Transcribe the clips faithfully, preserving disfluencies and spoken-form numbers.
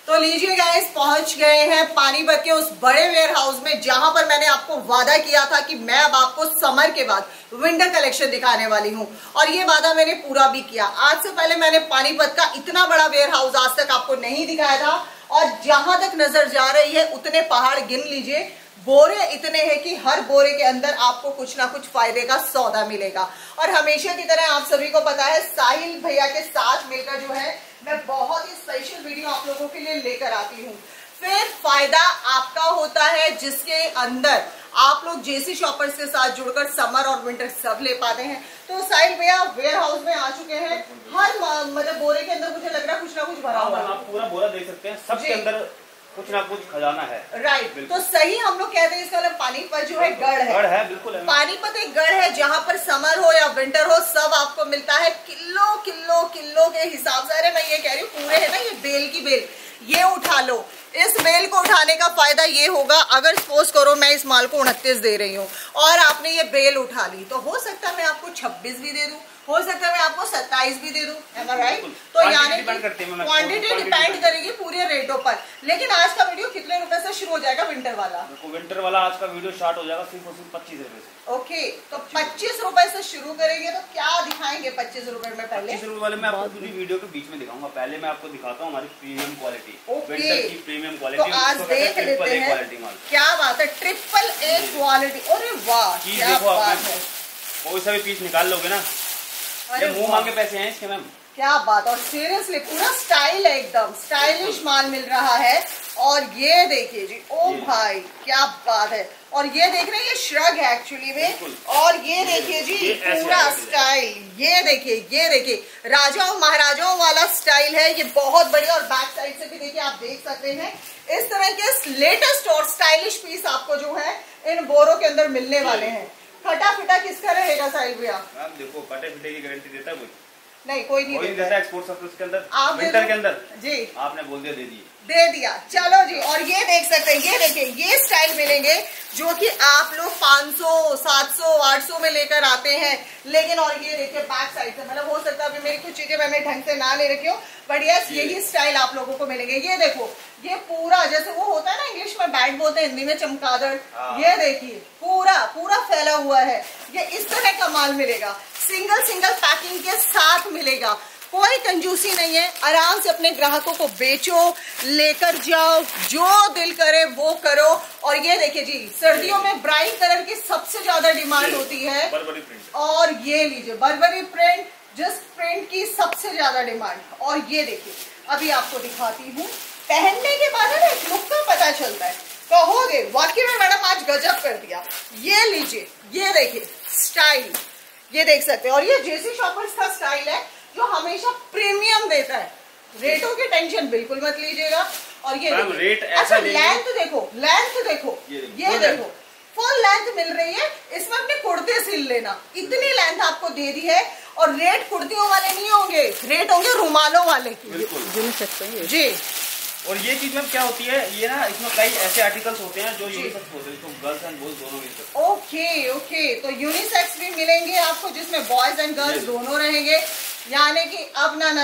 तो लीजिए गाइस, पहुंच गए हैं पानीपत के उस बड़े वेयर हाउस में जहां पर मैंने आपको वादा किया था कि मैं अब आपको समर के बाद विंटर कलेक्शन दिखाने वाली हूं, और ये वादा मैंने पूरा भी किया। आज से पहले मैंने पानीपत का इतना बड़ा वेयर हाउस आज तक आपको नहीं दिखाया था, और जहां तक नजर जा रही है उतने पहाड़ गिन लीजिए, बोरे इतने हैं कि हर बोरे के अंदर आपको कुछ ना कुछ फायदे का सौदा मिलेगा। और हमेशा की तरह आप सभी को पता है, साहिल भैया के साथ मिलकर जो है मैं बहुत ही स्पेशल वीडियो आप लोगों के लिए लेकर आती हूँ। फिर फायदा आपका होता है जिसके अंदर आप लोग जेसी शॉपर्स के साथ जुड़कर समर और विंटर सब ले पाते हैं। तो साहिल भैया वेयर हाउस में आ चुके हैं। हर मतलब बोरे के अंदर मुझे लग रहा है कुछ ना कुछ भरा हुआ है। आप पूरा बोरा देख सकते हैं, सबके अंदर कुछ ना कुछ खजाना है। राइट, तो सही हम लोग कहते हैं इसका मतलब पानीपत जो है गढ़ है। गढ़ है, बिल्कुल है। पानीपत एक गढ़ है जहाँ पर समर हो या विंटर हो सब आपको मिलता है किलो किलो किलो के हिसाब से। अरे मैं ये कह रही हूँ पूरे है ना, ये बेल की बेल, ये उठा लो। इस बेल को उठाने का फायदा ये होगा, अगर सपोज करो मैं इस माल को उनतीस दे रही हूँ और आपने ये बेल उठा ली, तो हो सकता है मैं आपको छब्बीस भी दे दूं, हो सकता है मैं आपको सत्ताईस भी दे दूं, है ना राइट। तो यानी क्वांटिटी डिपेंड करेगी पूरे रेटों पर। लेकिन आज का वीडियो कितने रुपए से शुरू हो जाएगा विंटर वाला? विंटर वाला आज का वीडियो स्टार्ट हो जाएगा सिर्फ और सिर्फ पच्चीस रुपए से। ओके, तो पच्चीस रुपए से शुरू करेंगे। तो क्या दिखाएंगे पच्चीस रुपए में? पहले पच्चीस रुपए वाले मैं आपको पूरी वीडियो के बीच में दिखाऊंगा। पहले मैं आपको दिखाता हूँ हमारी प्रीमियम क्वालिटी, विंटर की प्रीमियम क्वालिटी। तो आज देख लेते हैं, क्या बात है, ट्रिपल ए क्वालिटी। अरे वाह, क्या बात है। कोई सा भी पीस निकाल लोगे ना, ये मुंह मांगे पैसे हैं इसके मैम। क्या बात, और सीरियसली पूरा स्टाइल है, एकदम स्टाइलिश माल मिल रहा है। और ये देखिए जी, ओ भाई क्या बात है। और ये देख रहे हैं, ये श्रग है एक्चुअली में। और ये देखिए जी पूरा स्टाइल, ये देखिए, ये देखिए राजाओं महाराजाओं वाला स्टाइल है ये, बहुत बढ़िया। और बैक साइड से भी देखिए, आप देख सकते हैं इस तरह के लेटेस्ट और स्टाइलिश पीस आपको जो है इन बोरों के अंदर मिलने वाले हैं। फटा फिटा किसका रहेगा साहिल भैया? आप देखो, फटे फिटे की गारंटी देता है कोई नहीं, कोई नहीं कोई देता है। एक्सपोर्ट सर्विस के अंदर आप विंटर के अंदर जी आपने बोल दिया दे दिए, दे दिया, चलो जी। और ये देख सकते हैं, ये देखिए ये स्टाइल मिलेंगे जो कि आप लोग पाँच सौ, सात सौ, आठ सौ में लेकर आते हैं। लेकिन और ये देखिए बैक साइड से, मतलब हो सकता है अभी मेरी कुछ चीजें मैंने ढंग से ना ले रखी हो, बट यस यही स्टाइल आप लोगों को मिलेंगे। ये देखो, ये पूरा जैसे वो होता है ना, इंग्लिश में बैट बोलते हैं, हिंदी में चमगादड़। ये देखिए पूरा पूरा फैला हुआ है। ये इस तरह का माल मिलेगा, सिंगल सिंगल पैकिंग के साथ मिलेगा। कोई कंजूसी नहीं है, आराम से अपने ग्राहकों को बेचो, लेकर जाओ, जो दिल करे वो करो। और ये देखिए जी, सर्दियों में ब्राइट कलर की सबसे ज्यादा डिमांड होती है। बर्बरी प्रिंट, और ये लीजिए बर्बरी प्रिंट, जिस प्रिंट की सबसे ज्यादा डिमांड। और ये देखिए अभी आपको दिखाती हूँ, पहनने के बाद ना एक लुक का पता चलता है, कहोगे वाकई में मैडम आज गजब कर दिया। ये लीजिए, ये देखिए स्टाइल, ये देख सकते हैं। और ये जेसी शॉपर्स का स्टाइल है जो हमेशा प्रीमियम देता है, रेटों की टेंशन बिल्कुल मत लीजिएगा। और ये रेट अच्छा, लेंथ देखो, लेंथ देखो, ये, ये देखो फुल लेंथ मिल रही है। इसमें अपने कुर्ते सिल लेना, इतनी लेंथ आपको दे दी है। और रेट कुर्तियों वाले नहीं होंगे, रेट होंगे रुमालों वाले की जी। और ये चीज में क्या होती है, ये ना इसमें कई ऐसे आर्टिकल्स होते हैं जो यूनिसेक्स होते हैं, तो गर्ल्स एंड बॉयज दोनों मिलकर। ओके ओके, तो यूनिसेक्स भी मिलेंगे आपको, जिसमें बॉयज एंड गर्ल्स दोनों रहेंगे। यानी कि अब ना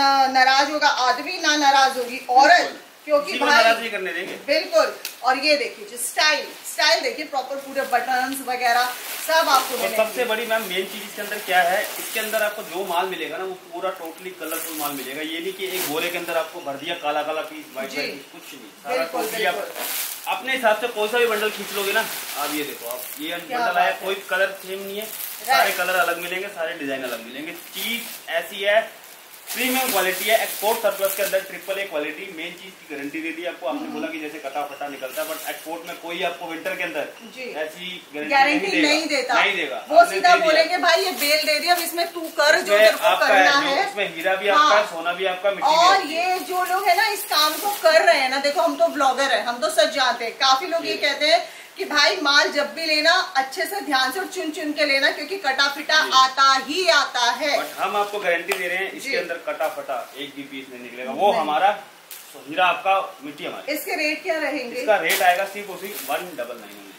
नाराज होगा आदमी, ना नाराज होगी औरत, क्योंकि भाई नाराज नहीं करने देंगे, बिल्कुल। और ये देखिए जो स्टाइल स्टाइल देखिए, प्रॉपर पूरे बटन्स वगैरह सब आपको मिलेंगे। सबसे बड़ी मैम मेन चीज इसके अंदर क्या है, इसके अंदर आपको जो माल मिलेगा ना वो पूरा टोटली कलरफुल माल मिलेगा। ये नहीं कि एक बोरे के अंदर आपको भर दिया काला काला पीस, व्हाइट व्हाइट पीस, कुछ नहीं। सारा टोटली आप अपने हिसाब से कोई सा भी बंडल खींच लोगे ना। आप ये देखो, आप ये बंडल आया, कोई कलर सेम नहीं है, सारे कलर अलग मिलेंगे, सारे डिजाइन अलग मिलेंगे। चीज ऐसी है, प्रीमियम क्वालिटी है, एक्सपोर्ट सरप्लस के अंदर ट्रिपल ए क्वालिटी। मेन चीज की गारंटी दे दी आपको। आपने बोला कि जैसे कटा फटा निकलता है, बट एक्सपोर्ट में कोई आपको विंटर के अंदर ऐसी गारंटी नहीं, नहीं देता, नहीं देगा। वो सीधा बोलेंगे भाई ये बेल दे दिया, अब इसमें तू कर जो तेरे को करना है। इसमें हीरा भी आपका है, सोना भी आपका, मिट्टी भी। और ये जो लोग है ना इस काम को कर रहे हैं ना, देखो हम तो ब्लॉगर है, हम तो सच जानते हैं। काफी लोग ये कहते हैं कि भाई माल जब भी लेना अच्छे से ध्यान से और चुन चुन के लेना, क्योंकि कटा फिटा आता ही आता है। बट हम आपको गारंटी दे रहे हैं, इसके अंदर कटा फटा एक भी पीस नहीं निकलेगा। वो हमारा हीरा आपका, मिट्टी हमारी। इसके रेट क्या रहेंगे? इसका रेट आएगा सिर्फ उसी वन डबल नाइन।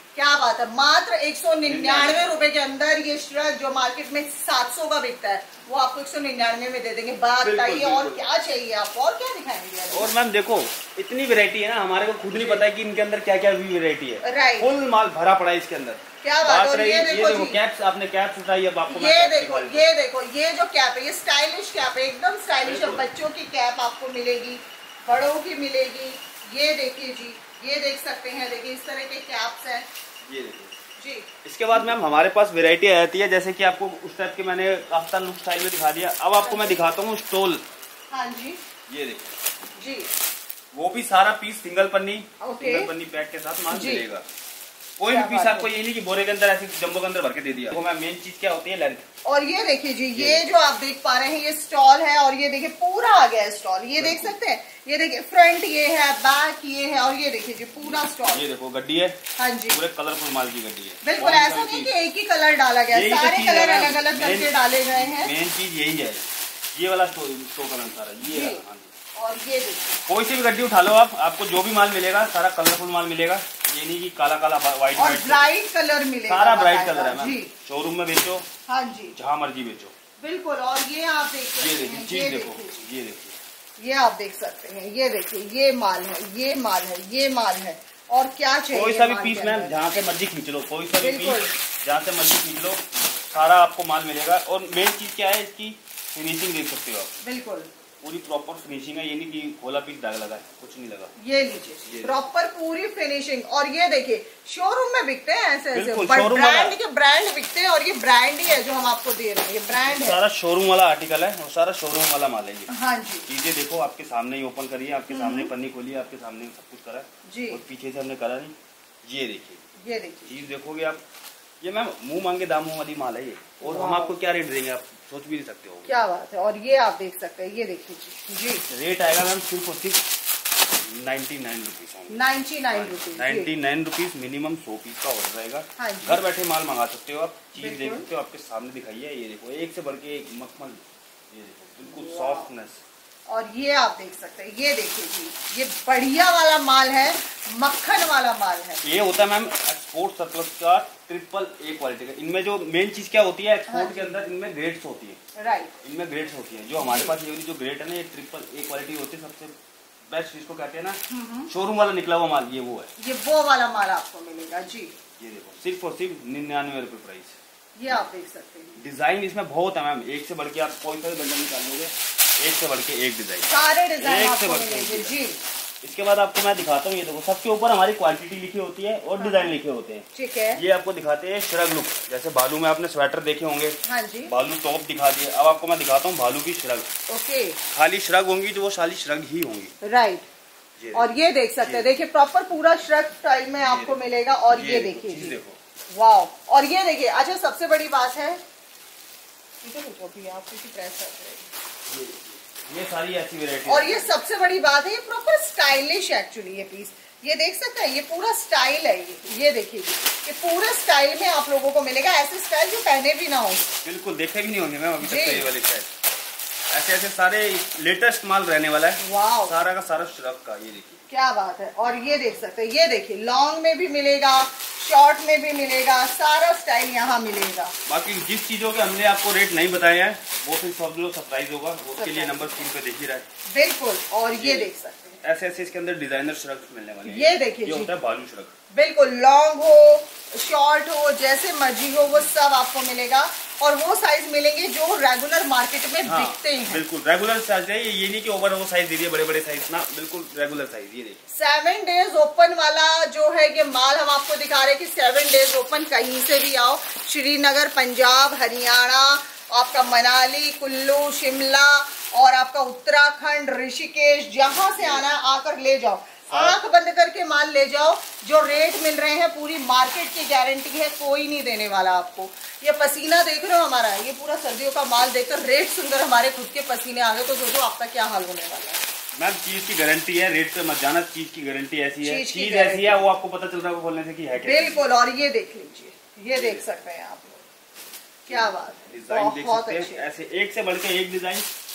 क्या बात है, मात्र एक सौ निन्यानवे रुपए के अंदर ये श्रग जो मार्केट में सात सौ का बिकता है वो आपको एक सौ निन्यानवे में दे देंगे। बात बताइए और क्या चाहिए आपको, और क्या दिखाएंगे। और मैम देखो इतनी वैरायटी है ना, हमारे को खुद नहीं पता है कि इनके अंदर क्या क्या वैरायटी है। राइट, फुल माल भरा पड़ा है इसके अंदर। क्या बात, और ये देखो, ये देखो कैप्स, आपने कैप्स उठाई, अब आपको ये देखो ये देखो ये जो कैप है ये स्टाइलिश कैप है, एकदम स्टाइलिश है। बच्चों की कैप आपको मिलेगी, बड़ों की मिलेगी। ये देखिए जी, ये देख सकते हैं, देखिए इस तरह के कैप्स हैं, ये देखिए जी। इसके बाद मैम हमारे पास वैरायटी आ जाती है, जैसे कि आपको उस टाइप के मैंने आफ्तान लुक स्टाइल में दिखा दिया। अब आपको मैं दिखाता हूँ स्टोल। हाँ जी, ये देखिए जी, वो भी सारा पीस सिंगल पन्नी, ओके, सिंगल पन्नी पैक के साथ माल मिलेगा। कोई क्या भी पीस बात आपको ये नहीं कि बोरे के अंदर ऐसे जंबो के अंदर भर के दे दिया। वो मैम मेन चीज क्या होती है, लेंथ। और ये देखिए जी, ये जो आप देख पा रहे हैं ये स्टॉल है, और ये देखिए पूरा आ गया है स्टॉल। ये देख सकते हैं, ये देखिए फ्रंट ये है, बैक ये है, और ये देखिए जी पूरा स्टॉल। ये देखो गड्डी है, हाँ जी, पूरे कलरफुल माल की गड्डी है। बिल्कुल ऐसा नहीं कि एक ही कलर डाला गया, सारे कलर अलग अलग करके डाले गए हैं। मेन चीज यही है, ये वाला स्टो कलर सारा ये है। और ये देखिए कोई सी भी गड्डी उठा लो आप, आपको जो भी माल मिलेगा सारा कलरफुल माल मिलेगा। ये नहीं कि काला काला व्हाइट और व्हाइट, ब्राइट कलर मिलेगा, सारा ब्राइट कलर है मैम। जी, शोरूम में बेचो, हाँ जी, जहाँ मर्जी बेचो, बिल्कुल। और ये आप देख सकते ये हैं, देखिए चीज देखो, ये देखिए ये आप देख सकते हैं, ये देखिए ये माल है, ये माल है, ये माल है। और क्या चाहिए, कोई सा भी पीस मैम जहाँ से मर्जी खींच लो, कोई सा भी पीस जहाँ से मर्जी खींच लो, सारा आपको माल मिलेगा। और मेन चीज क्या है, इसकी फिनिशिंग देख सकते हो आप, बिल्कुल पूरी प्रॉपर फिनिशिंग है। ये नहीं कि खोला पीस दाग लगा है, कुछ नहीं लगा। ये लीजिए प्रॉपर पूरी फिनिशिंग। और ये देखिए शोरूम में बिकते हैं ऐसे ऐसे ब्रांड के ब्रांड बिकते हैं, और ये ब्रांड ही है जो हम आपको दे रहे हैं, ये ब्रांड है, सारा शोरूम वाला आर्टिकल है और सारा शोरूम वाला माल है ये। हाँ जी, चीजें देखो आपके सामने ही ओपन करिए, आपके सामने पन्नी खोलिए, आपके सामने सब कुछ करा जी, और पीछे से हमने करा नहीं। ये देखिए, ये देखिए चीज देखोगे आप, ये मैम मुंह मांगे दामों वाली माल है ये। और हम आपको क्या रेट देंगे आप सोच भी नहीं सकते हो। क्या बात है। और ये आप देख सकते हैं, ये देखिए जी, रेट आएगा मैम सिर्फ और सिर्फ ninety nine rupees ninety nine rupees ninety nine rupees minimum सौ पीस का ऑर्डर रहेगा। हाँ घर बैठे माल मंगा सकते हो आप, चीज देख सकते हो, आपके सामने दिखाइए। ये देखो एक से बढ़ के एक मखमल, ये देखो बिल्कुल सॉफ्टनेस। और ये आप देख सकते हैं, ये देखिए जी, ये बढ़िया वाला माल है, मक्खन वाला माल है। ये होता है मैम एक्सपोर्ट सरप्लस का ट्रिपल ए क्वालिटी का। इनमें जो मेन चीज क्या होती है, एक्सपोर्ट हाँ के अंदर इनमें ग्रेड्स होती है। राइट, इनमें ग्रेड्स होती है। जो हमारे पास ये जो ग्रेड है ना, ये ट्रिपल ए क्वालिटी होती है, सबसे बेस्ट इसको कहते हैं ना, शोरूम वाला निकला हुआ माल, ये वो है, ये वो वाला माल आपको मिलेगा जी। ये देखो सिर्फ और सिर्फ निन्यानवे रुपए प्राइस, ये आप देख सकते हैं। डिजाइन इसमें बहुत है मैम, एक से बढ़ के आप कोई सा भी बंडल निकाल लोगे, एक से बढ़ के एक डिजाइन, सारे डिजाइन एक आपको से बढ़ के मिलेंगे जी। इसके बाद आपको मैं दिखाता हूँ, ये देखो सबके ऊपर हमारी क्वांटिटी लिखी होती है और डिजाइन लिखे होते हैं। ठीक है, ये आपको दिखाते हैं श्रग लुक। जैसे भालू में आपने स्वेटर देखे होंगे, हाँ जी, भालू टॉप दिखा दिए। अब आपको मैं दिखाता हूँ भालू की श्रग। ओके, खाली श्रग होंगी तो वो खाली श्रग ही होंगी। राइट, और ये देख सकते हैं, देखिए प्रॉपर पूरा श्रग स्टाइल में आपको मिलेगा। और ये देखिए जी, देखो वाओ। और ये देखिए, अच्छा सबसे बड़ी बात है, आप प्रेस कर ये सारी ऐसी वैरायटी। और ये सबसे बड़ी बात है, ये प्रॉपर स्टाइलिश एक्चुअली ये पीस, ये देख सकते हैं, ये पूरा स्टाइल है। ये ये देखिए, ये पूरे स्टाइल में आप लोगों को मिलेगा, ऐसे स्टाइल जो पहने भी ना हो। बिल्कुल देखे भी नहीं होंगे मैम अभी तक ये वाले स्टाइल। ऐसे ऐसे सारे लेटेस्ट माल रहने वाला है, वाओ, सारा का सारा श्रग का। ये देखिए क्या बात है। और ये देख सकते हैं, ये देखिए लॉन्ग में भी मिलेगा, शॉर्ट में भी मिलेगा, सारा स्टाइल यहाँ मिलेगा। बाकी जिस चीजों के हमने आपको रेट नहीं बताए हैं वो फिर सब लोग सरप्राइज होगा, उसके लिए नंबर स्क्रीन पे देख ही रहा है। बिल्कुल। और ये देख सकते हैं, ऐसे ऐसे इसके अंदर डिजाइनर श्रग मिलने वाले हैं। ये देखिए, ये होता है भालू श्रग। बिल्कुल लॉन्ग हो, शॉर्ट हो, जैसे मर्जी हो, वो सब आपको मिलेगा। और वो साइज मिलेंगे जो रेगुलर मार्केट में हाँ, बिकते हैं। बिल्कुल रेगुलर साइज है ये, ये नहीं कि ओवर वो साइज दे दिए बड़े बड़े साइज ना, बिल्कुल रेगुलर साइज। ये देखिए सेवन डेज ओपन वाला जो है ये माल हम आपको दिखा रहे हैं कि सेवन डेज ओपन कहीं से भी आओ, श्रीनगर, पंजाब, हरियाणा, आपका मनाली, कुल्लू, शिमला और आपका उत्तराखंड, ऋषिकेश, जहां से आना है आकर ले जाओ, आंख बंद करके माल ले जाओ। जो रेट मिल रहे हैं पूरी मार्केट की गारंटी है, कोई नहीं देने वाला आपको। ये पसीना देख रहे हो हमारा, ये पूरा सर्दियों का माल देखकर रेट सुनकर हमारे खुद के पसीने आ गए, तो सोचो आपका क्या हाल होने वाला है। मैम चीज की गारंटी है, रेट पे मत जाना, चीज की गारंटी ऐसी है, चीज ऐसी है वो आपको पता चल रहा है खोलने से कि है क्या। बिल्कुल। और ये देख लीजिए, ये देख सकते हैं आप लोग, क्या बात है, डिजाइन देख सकते हैं, ऐसे एक से बढ़ के एक डिजाइन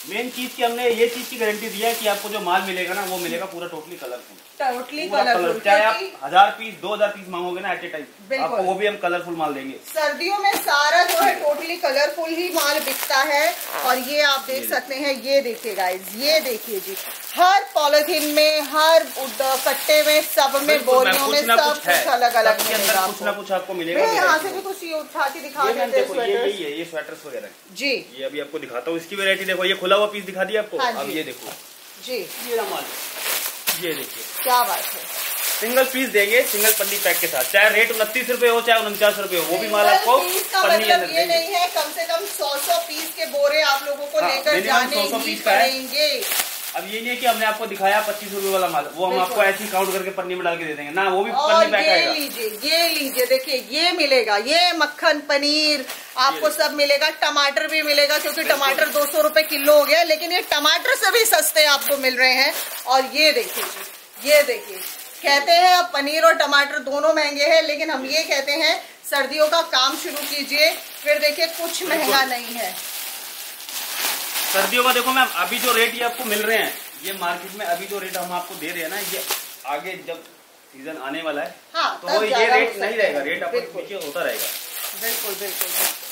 मेन चीज की हमने ये चीज की गारंटी दिया है कि आपको जो माल मिलेगा ना वो मिलेगा पूरा टोटली कलरफुल, टोटली कलरफुल। चाहे आप हजार पीस दो हजार पीस मांगोगे ना एट ए टाइम, आपको वो भी हम कलरफुल माल देंगे। सर्दियों में सारा जो है टोटली कलरफुल ही माल बिकता है। और ये आप देख सकते हैं, ये देखिए गाइस, ये देखिए जी, हर पॉलिथीन में, हर कट्टे में, सब में, बोरियों में, सब कुछ अलग अलग मिलेगा, कुछ ना कुछ आपको मिलेगा। यहाँ से भी कुछ ये उठा के दिखा देते हैं, ये ये स्वेटर्स वगैरह जी। ये अभी आपको दिखाता हूँ इसकी वैरायटी। देखो ये खुला हुआ पीस दिखा दिया आपको। अब ये देखो जी, ये माल, ये देखिए क्या बात है, सिंगल पीस देंगे, सिंगल पन्नी पैक के साथ, चाहे रेट उनतीस रुपए हो चाहे उनचास रुपए हो, वो भी माल आपको पन्नी मतलब ये नहीं है कम से कम सौ सौ पीस के बोरे आप लोगों को लेकर जाने ही पड़ेंगे। अब ये नहीं है कि हमने आपको दिखाया पच्चीस रुपए वाला माल, वो हम आपको ऐसे ही काउंट करके पन्नी में डाल के दे देंगे ना, वो भी पन्नी पैक आएगा। ये लीजिए, ये लीजिए, देखिए ये मिलेगा, ये मक्खन पनीर आपको सब मिलेगा, टमाटर भी मिलेगा, क्योंकि टमाटर दो सौ रुपए किलो हो गया, लेकिन ये टमाटर से भी सस्ते आपको मिल रहे हैं। और ये देखिए जी, ये देखिए, कहते हैं अब पनीर और टमाटर दोनों महंगे हैं, लेकिन हम ये कहते हैं सर्दियों का काम शुरू कीजिए, फिर देखिए कुछ महंगा नहीं है। सर्दियों का देखो मैम, अभी जो रेट ये आपको मिल रहे हैं, ये मार्केट में अभी जो रेट हम आपको दे रहे हैं ना, ये आगे जब सीजन आने वाला है, हाँ, तो ये रेट नहीं रहेगा, रेट आपको नीचे होता रहेगा। बिल्कुल बिल्कुल।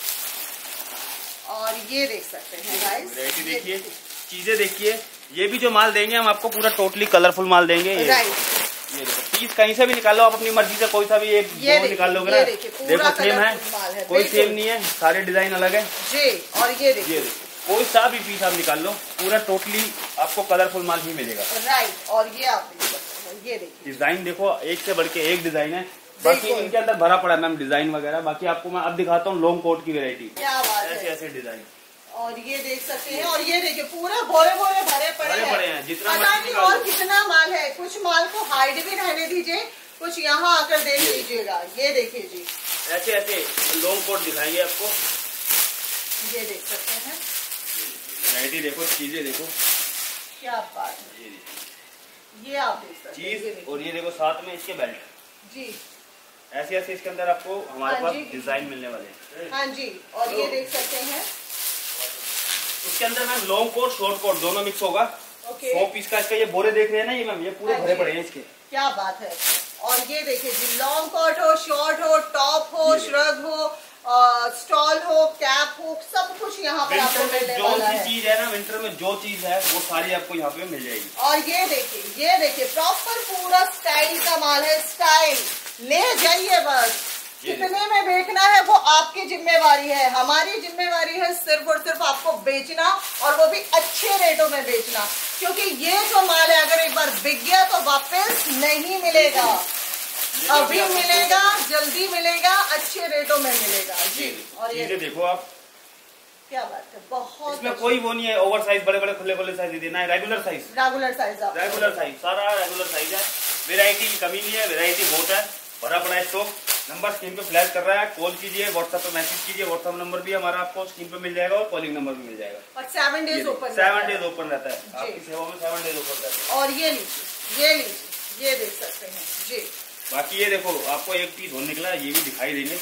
और ये देख सकते हैं गाइस, वैरायटी देखिए, चीजें देखिए, ये भी जो माल देंगे हम आपको पूरा टोटली कलरफुल माल देंगे। ये ये देखो, पीस कहीं से भी निकाल लो आप अपनी मर्जी से, कोई सा भी एक दो निकाल लोगे ना, देखो सेम है, कोई सेम नहीं है, सारे डिजाइन अलग है जी। और ये देखिए, कोई सा भी पीस आप निकाल लो, पूरा टोटली आपको कलरफुल माल ही मिलेगा। राइट। और ये आप ये देखिए, डिजाइन देखो, एक से बढ़ के एक डिजाइन है, बाकी इनके अंदर भरा पड़ा है मैम डिजाइन वगैरह। बाकी आपको मैं अब दिखाता हूँ लॉन्ग कोट की वेरायटी, क्या बात है, ऐसे ऐसे डिजाइन। और ये देख सकते हैं, और ये देखिए पूरा बोरे बोरे भरे पड़े हैं, पड़े हैं, जितना पता नहीं और कितना माल है। कुछ माल को हाइड भी रहने दीजिए, कुछ यहाँ आकर देख लीजिएगा। ये देखिए जी, ऐसे ऐसे लॉन्ग कोट दिखाएंगे आपको, ये देख सकते हैं, वैरायटी देखो, चीजें देखो, क्या बात है, ये आप देख सकते हैं चीज। और ये देखो साथ में इसके बेल्ट जी, ऐसे ऐसे इसके अंदर आपको हमारे पास डिजाइन मिलने वाले हैं। हाँ जी। और ये देख सकते हैं, इसके अंदर ma'am long coat short coat दोनों मिक्स होगा। ओके। सौ पीस का इसका ये बोरे देख रहे हैं ना, ये मैम ये पूरे भरे पड़े हैं इसके। क्या बात है। और ये देखिए जी, लॉन्ग कोट हो, शॉर्ट हो, टॉप हो, श्रग हो, स्टॉल हो, कैप हो, सब कुछ यहाँ पे आपको मिलने वाला है। जो चीज है ना विंटर में, जो चीज है वो सारी आपको यहाँ पे मिल जाएगी। और ये देखिए, ये देखिए प्रॉपर पूरा स्टाइल का माल है, स्टाइल ले जाइए बस। कितने में बेचना है वो आपकी जिम्मेवारी है, हमारी जिम्मेवारी है सिर्फ और सिर्फ आपको बेचना, और वो भी अच्छे रेटों में बेचना, क्योंकि ये जो माल है अगर एक बार बिक गया तो वापस नहीं मिलेगा। अभी मिलेगा, जल्दी मिलेगा, अच्छे रेटों में मिलेगा जी। और ये देखो आप, क्या बात है, बहुत इसमें कोई वो नहीं है ओवर साइज, बड़े बड़े खुले खुले साइज देना है, regular size, regular size, regular size, सारा रेगुलर साइज है। वेरायटी की कमी नहीं है, वेरायटी बहुत है, भरा पड़ा है स्टॉक। नंबर स्क्रीन पे फ्लैश कर रहा है, कॉल कीजिए, व्हाट्सएप पे मैसेज कीजिए, व्हाट्सएप नंबर भी हमारा आपको स्क्रीन पे मिल जाएगा और कॉलिंग नंबर भी मिल जाएगा। और seven days open, seven days open रहता है, आपकी सेवा में सेवन डेज ओपन रहता है। और ये लीजिए, ये लीजिए, ये देख सकते हैं जी। बाकी ये देखो आपको एक पीस और निकला, ये भी दिखाई देंगे,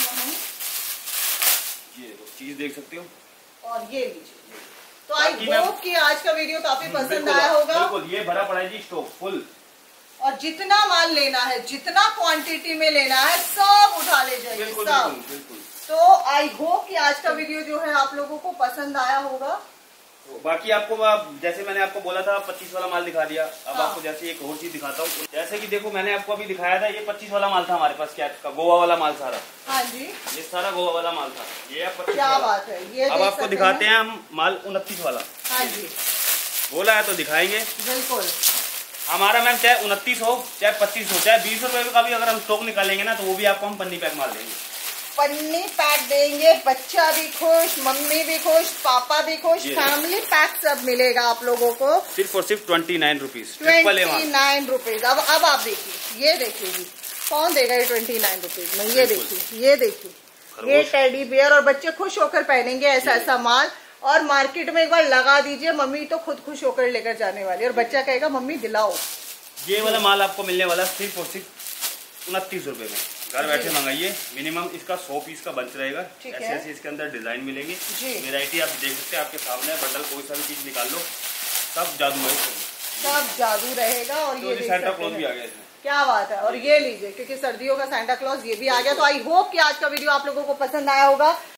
ये देखो चीज देख सकते हो। और ये लीजिए, तो आई होप कि आज का वीडियो काफी पसंद आया होगा। बिल्कुल, ये भरा पड़ा है जी स्टॉक फुल, और जितना माल लेना है, जितना क्वांटिटी में लेना है, सब उठा ले जाइए, सब। बिल्कुल, बिल्कुल। तो आई होप कि आज का वीडियो जो है आप लोगों को पसंद आया होगा। तो बाकी आपको जैसे मैंने आपको बोला था पच्चीस वाला माल दिखा दिया, अब हाँ। आपको जैसे एक और चीज दिखाता हूँ। जैसे कि देखो मैंने आपको अभी दिखाया था, ये पच्चीस वाला माल था हमारे पास, क्या का गोवा वाला माल सारा। हाँ जी, ये सारा गोवा वाला माल था, ये पच्चीस। क्या बात है, ये अब आपको दिखाते हैं हम माल उनतीस वाला। हाँ जी, बोला है तो दिखाएंगे। बिल्कुल, हमारा मैम चाहे उनतीस हो चाहे पच्चीस हो, चाहे बीस रुपए का भी अगर हम स्टॉक निकालेंगे ना, तो वो भी आपको हम पन्नी पैक माल देंगे, पन्नी पैक देंगे। बच्चा भी खुश, मम्मी भी खुश, पापा भी खुश, फैमिली पैक सब मिलेगा आप लोगों को सिर्फ और सिर्फ twenty nine rupees twenty nine rupees अब अब आप देखिए, ये देखिए जी, कौन देगा ये ट्वेंटी नाइन रुपीज में। ये देखिए, ये देखिए, ये टेडी बियर, और बच्चे खुश होकर पहनेंगे ऐसा ऐसा माल। और मार्केट में एक बार लगा दीजिए, मम्मी तो खुद खुश होकर लेकर जाने वाली, और बच्चा कहेगा मम्मी दिलाओ। ये वाला माल आपको मिलने वाला सिर्फ और सिर्फ उनतीस रुपए में। घर बैठे मंगाइए। मिनिमम इसका सौ पीस का बंच रहेगा। ऐसे है। ऐसे इसके अंदर डिजाइन मिलेंगे, वेरायटी आप देख सकते हैं आपके सामने। बंडल कोई सा भी चीज निकाल लो, सब जादू है, सब जादू रहेगा। और तो ये सेंटा क्लॉज भी आ गया इसमें, क्या बात है। और ये लीजिए, क्योंकि सर्दियों का सेंटा क्लॉज ये भी आ गया। तो आई होप कि आज का वीडियो आप लोगों को पसंद आया होगा।